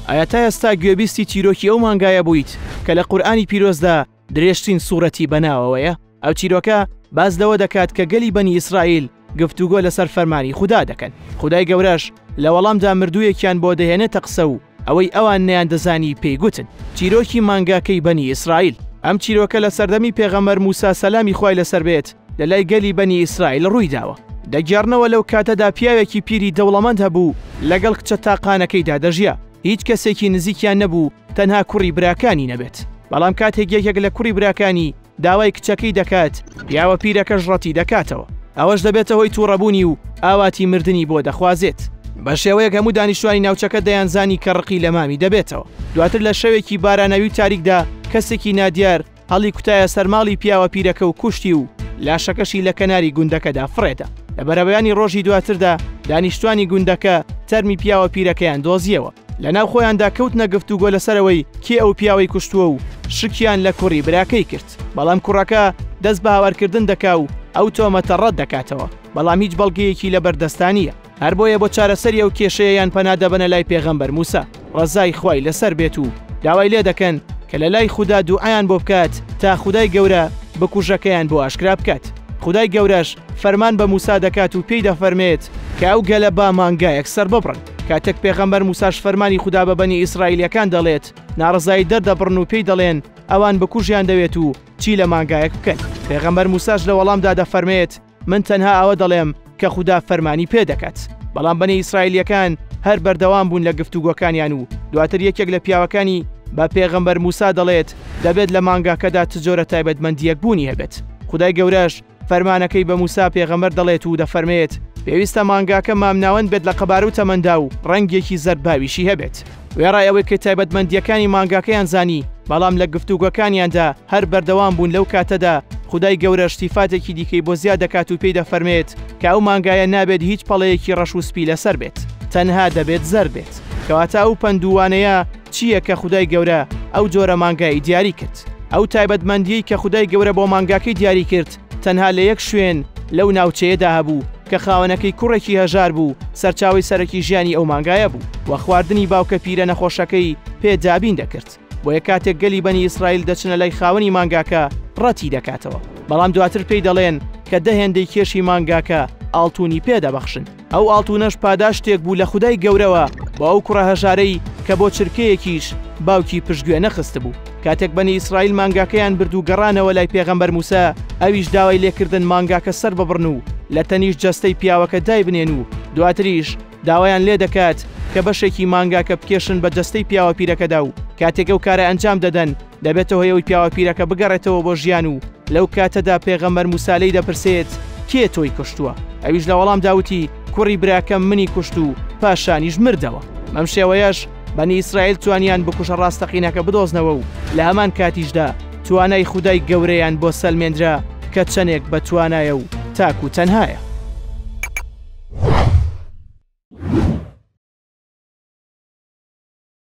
ئایا تا ئێستا گوێبیستی چیرۆکی ئەو مانگایە بوویت کە لە قورئانی پیرۆزدا درێژترین سوورەتی بەناوەوەیە؟ ئەو چیرۆکە باز لەوە دەکات کە گەلی بەنی ئیسرائیل گفتوگۆ لەسەر فەرمانی خوددا دەکەن. خودای گەورەش لە وەڵامدا مردوویەکیان بۆ دەهێنێتە قسە و ئەوەی ئەوان نەیان دەزانی پێی گوتن. چیرۆکی مانگاکەی بەنی ئیسرائیل. ئەم چیرۆکە لە سەردەمی پێغەمبەر موسا سەلامی خوای لەسەر بێت لە لای گەلی بەنی ئیسرائیل ڕوویداوە. دەگەڕنەوە لەو کاتەدا پیاوێکی پیری دەوڵەمەند هەبوو لەگەڵ کچە تاقانەکەیدا دەژیا. هیچ کەسێکی نزیکیان نەبوو تەنها کوڕی براکانی نەبێت. بەڵام کاتێک یەکێک لە کوڕی براکانی داوای کچەکەی دەکات، پیاوە پیرەکەش ڕەتی دەکاتەوە. ئەوەش دەبێتە هۆی تووڕەبوونی و ئاواتی مردنی بۆ دەخوازێت. بە شێوەیەک هەموو دانیشتوانی ناوچەکە دەیانزانی کە ڕقی لە مامی دەبێتەوە. دواتر لە شەوێکی بارانەوی و تاریکدا کەسێکی نادیار هەڵی کوتایە سەرماڵی پیاوە پیرەکە و کوشتی و لاشەکەشی لە کەناری گوندەکەدا فڕێدا. لە بەرەبەیانی ڕۆژی دواتردا دانیشتوانی گوندەکە تەرمی پیاوە پیرەکەیان دۆزیەوە. لەناو خۆیاندا کەوتنە گفتوگۆ لەسەرەوەی کێ ئەو پیاوەی کوشتووە و شکیان لە کوڕی براکەی کرد. بەڵام کوڕەکە دەست بە هاوارکردن دەکا و ئەو تۆمەتە ڕەت دەکاتەوە، بەڵام هیچ بەڵگەیەکی لە بەردەستانیە. هەر بۆیە بۆ چارەسەری ئەو کێشەیەیان پەنا دەبەنە لای پێغەمبەر موسا، ڕەزای خوای لەسەر بێت و داوای لێ دەکەن کە لە لای خوددا دوعایان بۆ بکات تا خودای گەورە بکوژەکەیان بۆ ئاشکرا بکات. خودای گەورەش فەرمان بە موسا دەکات و پێی دەفەرمێت کە ئەو گەلە با مانگایەک سەر ببڕن. کاتێک پێغەمبەر موساش فەرمانی خوددا بە بەنی ئیسرائیلەکان دەڵێت، ناڕزایی دەردەبڕن و پێی دەڵێن ئەوان بکوژیان دەوێت و چی لە مانگایەک بکەن. پێغەمبەر موساش لە وەڵامدا دەفەرمێت من تەنها ئەوە دەڵێم کە خوددا فەرمانی پێ دەکات. بەڵام بەنی ئیسرائیلیەکان هەر بەردەوام بوون لە گفتوگۆکانیان و دواتر یەکێک لە پیاوەکانی بە پێغەمبەر موسا دەڵێت دەبێت لە مانگاکەدا چ جۆرە تایبەتمەندیەک بوونی هەبێت. خودای گەورەش فەرمانەکەی بە موسا پێغەمبەر دەڵێت و دەفەرمێت پێویستە مانگاکە مامناوەند بێت لە قەبارە و تەمەندا و ڕەنگێکی زەرباویشی هەبێت. وێڕای ئەوەی کە تایبەتمەندیەکانی مانگاکەیان زانی، بەڵام لە گفتوگۆکانیاندا هەر بەردەوام بوون لەو کاتەدا خودای گەورە شتیفاتێکی دیکەی بۆ زیاد دەکات و پێی دەفەرمێت کە ئەو مانگایە نابێت هیچ پەڵەیەکی ڕەش و سپی لەسەر بێت، تەنها دەبێت زەر بێت. کەواتە ئەو پەندووانەیە چییە کە خودای گەورە ئەو جۆرە مانگایی دیاری کرد؟ ئەو تایبەتمەندیی کە خودای گەورە بۆ مانگاکەی دیاری کرد تەنها لە یەک شوێن لەو ناوچەیەدا هەبوو کە خاوەنەکەی کوڕێکی هەژار بوو، سەرچاوی سەرەکی ژیانی ئەو مانگایە بوو و خواردنی باوکە پیرە نەخۆشەکەی پێدابین دەکرد. بۆیە کاتێک گەلی بەنی ئیسرائیل دەچنە لای خاوەنی مانگاکە ڕەتی دەکاتەوە. بەڵام دواتر پێی دەڵێن کە دەهێندەی کێشی مانگاکە ئاڵتوونی پێدەبەخشن. ئەو ئاڵتوونەش پاداشتێک بوو لە خودای گەورەوە بۆ ئەو کوڕە هەژارەی کە بۆ چرکەیەکیش باوکی پشتگوێ نەخست بوو. کاتێک بەنی ئیسرائیل مانگاکەیان برد و گەڕانەوە لای پێغەمبەر موسا، ئەویش داوای لێکردن مانگاکە سەر ببڕن و لە تەنیش جەستەی پیاوەکە دای بنێن و دواتریش داوایان لێ دەکات کە بەشێکی مانگاکە بکێشن بە جەستەی پیاوە پیرەکەدا و کاتێک ئەو کارە ئەنجام دەدەن دەبێتەوە هۆیەوەی پیاوە پیرەکە بگەڕێتەوە بۆ ژیان و لەو کاتەدا پێغەمبەر موسا لێی دەپرسێت کێ تۆی کوشتووە؟ ئەویش لە وەڵام داوتی کوڕی براکەم منی کوشت و پاشانیش مردەوە. ئەم شێوەیەش بەنی ئیسرائیل توانیان بکوشە ڕاستەقینەکە بدۆزنەوە و لە هەمان کاتیشدا توانای خودای گەورەیان بۆ سەلمێنرا کە چەندێک بە توانایە و تاک و تەنهایە.